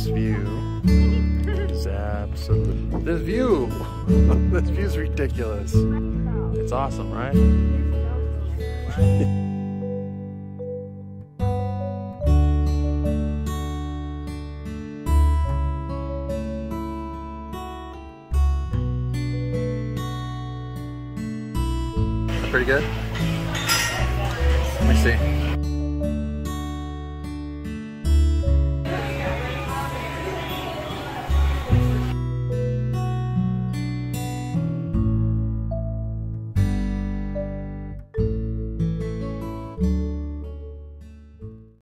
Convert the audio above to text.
This view is absolute. This view! This view's ridiculous. It's awesome, right? Pretty good? Let me see.